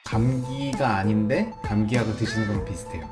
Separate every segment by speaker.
Speaker 1: 감기가 아닌데 감기약을 드시는 거랑 비슷해요.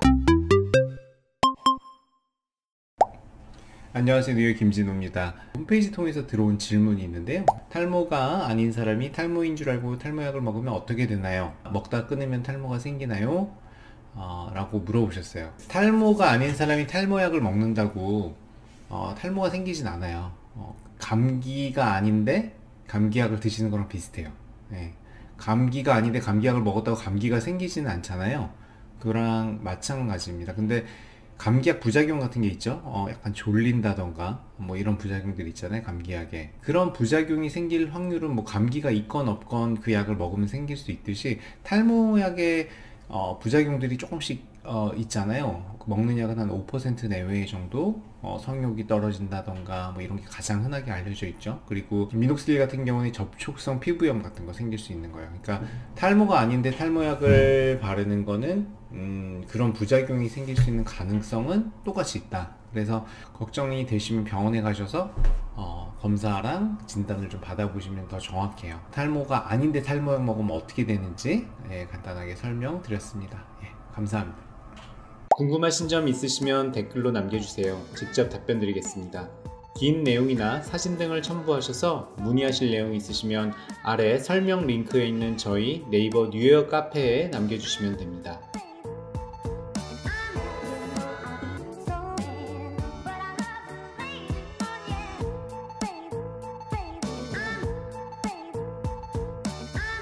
Speaker 1: 안녕하세요, 뉴욕 김진호입니다. 홈페이지 통해서 들어온 질문이 있는데요. 탈모가 아닌 사람이 탈모인 줄 알고 탈모약을 먹으면 어떻게 되나요? 먹다 끊으면 탈모가 생기나요? 라고 물어보셨어요. 탈모가 아닌 사람이 탈모약을 먹는다고 탈모가 생기진 않아요. 감기가 아닌데 감기약을 드시는 거랑 비슷해요. 네. 감기가 아닌데 감기약을 먹었다고 감기가 생기지는 않잖아요. 그거랑 마찬가지입니다. 근데 감기약 부작용 같은 게 있죠. 약간 졸린다던가 뭐 이런 부작용들 있잖아요, 감기약에. 그런 부작용이 생길 확률은 뭐 감기가 있건 없건 그 약을 먹으면 생길 수 있듯이 탈모약의 부작용들이 조금씩 있잖아요. 먹는 약은 한 5% 내외 정도 성욕이 떨어진다던가 뭐 이런 게 가장 흔하게 알려져 있죠. 그리고 미녹실린 같은 경우는 접촉성 피부염 같은 거 생길 수 있는 거예요. 그러니까 탈모가 아닌데 탈모약을 바르는 거는 그런 부작용이 생길 수 있는 가능성은 똑같이 있다. 그래서 걱정이 되시면 병원에 가셔서 검사랑 진단을 좀 받아보시면 더 정확해요. 탈모가 아닌데 탈모약 먹으면 어떻게 되는지 간단하게 설명드렸습니다. 감사합니다. 궁금하신 점 있으시면 댓글로 남겨주세요. 직접 답변 드리겠습니다. 긴 내용이나 사진 등을 첨부하셔서 문의하실 내용이 있으시면 아래 설명 링크에 있는 저희 네이버 뉴욕 카페에 남겨주시면 됩니다.